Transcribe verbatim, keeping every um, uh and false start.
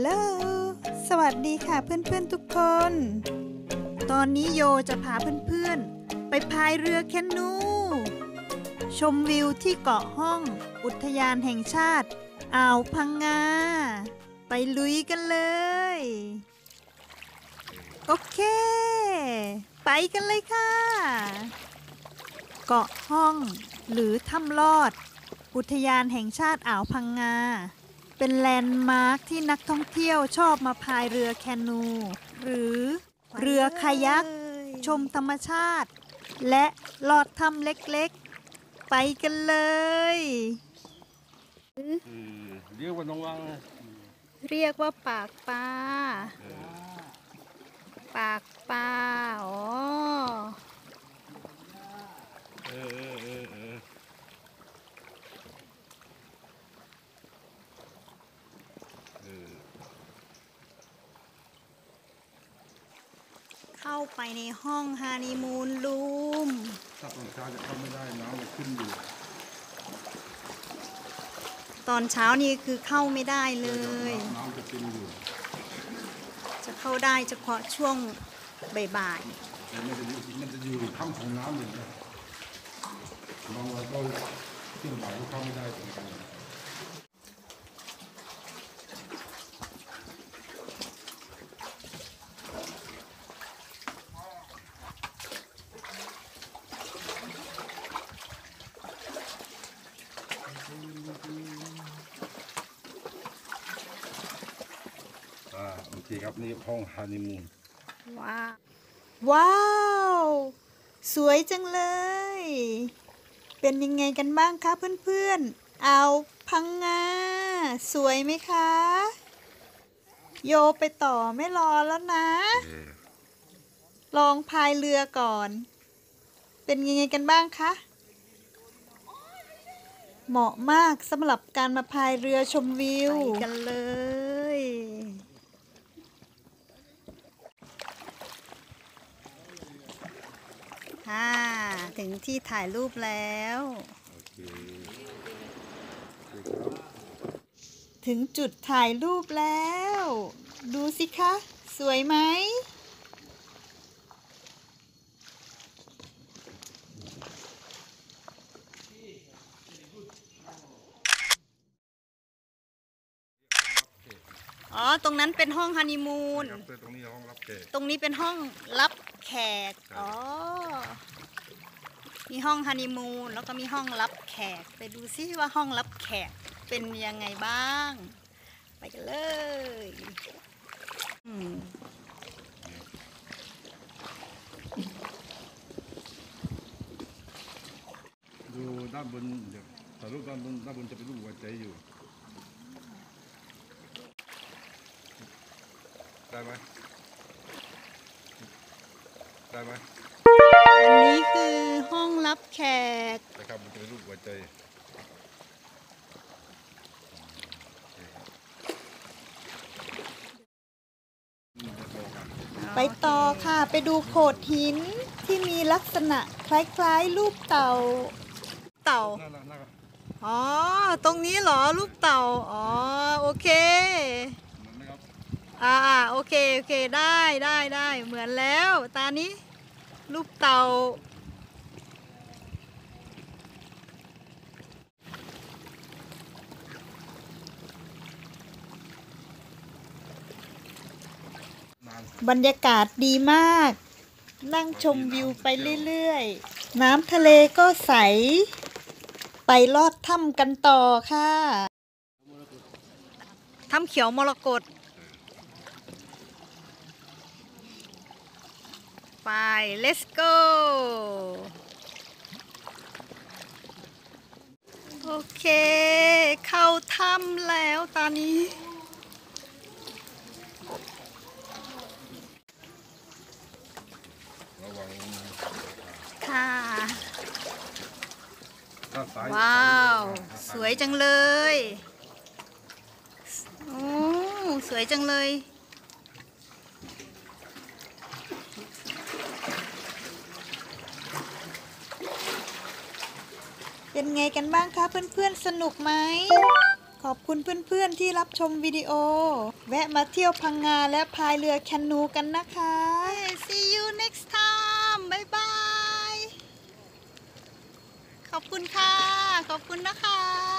ลสวัสดีค่ะเพื่อนๆทุกคน ตอนนี้โยจะพาเพื่อนๆไปพายเรือแคนูชมวิวที่เกาะห้องอุทยานแห่งชาติอ่าวพังงาไปลุยกันเลยโอเคไปกันเลยค่ะเกาะห้องหรือถ้ำลอดอุทยานแห่งชาติอ่าวพังงาเป็นแลนด์มาร์คที่นักท่องเที่ยวชอบมาพายเรือแคนูหรือเรือคายักชมธรรมชาติและลอดถ้ำเล็กๆไปกันเลยเรียกว่าน้องวังเรียกว่าปากปลาปากปลาอ๋อเออเออเออเออเข้าไปในห้องฮานีมูนรูมถ้าตอนเช้าจะเข้าไม่ได้น้ำมันขึ้นอยู่ตอนเช้านี่คือเข้าไม่ได้เลยน้ำจะเป็นอยู่จะเข้าได้เฉพาะช่วงบ่ายๆมันจะอยู่มันจะอยู่ข้างของน้ำอยู่นะบางวันก็ที่บ่ายก็เข้าไม่ได้เหมือนกันอ่าโอเคครับนี่ห้องฮานีมูนว้าวว้าวสวยจังเลยเป็นยังไงกันบ้างคะเพื่อนๆอ่าวพังงาสวยไหมคะโยไปต่อไม่รอแล้วนะลองพายเรือก่อนเป็นยังไงกันบ้างคะเหมาะมากสำหรับการมาพายเรือชมวิวไปกันเลยฮ่าถึงที่ถ่ายรูปแล้วถึงจุดถ่ายรูปแล้วดูสิคะสวยไหมอ๋อตรงนั้นเป็นห้องฮันนีมูนตรงนี้ห้องรับแขกตรงนี้เป็นห้องรับแขกอ๋อมีห้องฮันนีมูนแล้วก็มีห้องรับแขกไปดูซิว่าห้องรับแขกเป็นยังไงบ้างไปกันเลยดูด้านบนเดี๋ยวถ่ายรูปด้านบนด้านบนจะเป็นรูปหัวใจอยู่ได้ไหมได้ไหมอันนี้คือห้องรับแขกนะครับมันจะเป็นรูปหัวใจไปต่อค่ะไปดูโขดหินที่มีลักษณะคล้ายๆรูปเต่าเต่าอ๋อตรงนี้เหรอรูปเต่าอ๋อโอเคอ่าโอเคโอเคได้ได้ได้เหมือนแล้วตานี้รูปเต่าบรรยากาศดีมากนั่งชมวิวไปเรื่อยๆน้ำทะเลก็ใสไปลอดถ้ำกันต่อค่ะถ้ำเขียวมรกตไป let's go โอเคเข้าถ้ำแล้วตอนนี้ค่ะว้าวสวยจังเลยโอ้สวยจังเลยเป็นไงกันบ้างคะเพื่อนๆสนุกไหมขอบคุณเพื่อนๆที่รับชมวิดีโอ แวะมาเที่ยวพังงาและพายเรือแคนูกันนะคะ See you next time บ๊ายบาย ขอบคุณค่ะ ขอบคุณนะคะ